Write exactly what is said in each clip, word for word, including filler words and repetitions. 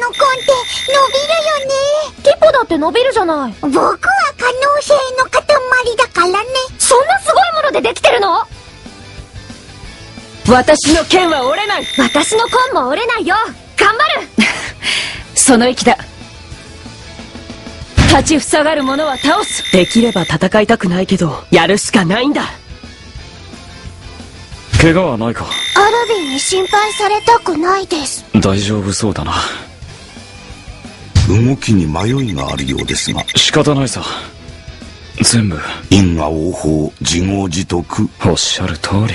のコンって伸びるよね。 ティポだって伸びるじゃない。 僕は可能性の塊だからね。 そんなすごいものでできてるの？ 私の剣は折れない。 私のコンも折れないよ。頑張るその意気だ。立ちふさがる者は倒す。できれば戦いたくないけどやるしかないんだ。 怪我はないか？ アルビンに心配されたくないです。 大丈夫そうだな。 動きに迷いがあるようですが。 仕方ないさ。全部因果応報、自業自得。 おっしゃる通り。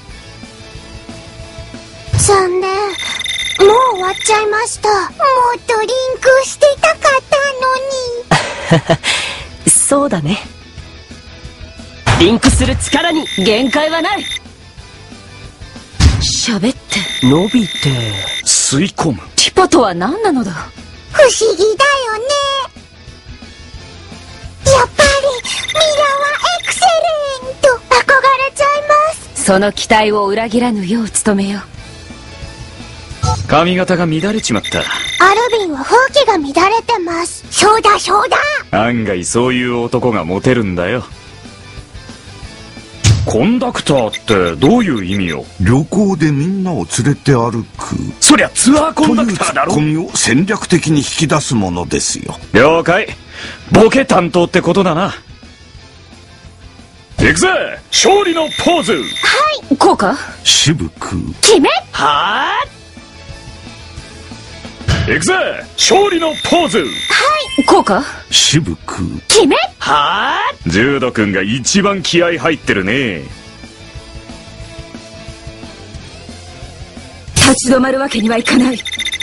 残念、もう終わっちゃいました。もっとリンクしてたかったのにそうだね。リンクする力に限界はない。喋って伸びて吸い込む。 ティポとは何なのだ。 不思議だよね。やっぱりミラはエクセレント。憧れちゃいます。 その期待を裏切らぬよう努めよう。 髪型が乱れちまった。 アルビンは風紀が乱れてます。そうだそうだ。 案外そういう男がモテるんだよ。コンダクターってどういう意味よ？ 旅行でみんなを連れて歩く。 そりゃツアーコンダクターだろ。 というツッコミを戦略的に引き出すものですよ。 了解。ボケ担当ってことだな。行くぜ、勝利のポーズ。はい。 こうか？ 渋く決め。はあ。 行くぜ、勝利のポーズ。はい。 こうか？ 渋く決め。はあ。 ジュード君が一番気合入ってるね。 立ち止まるわけにはいかない。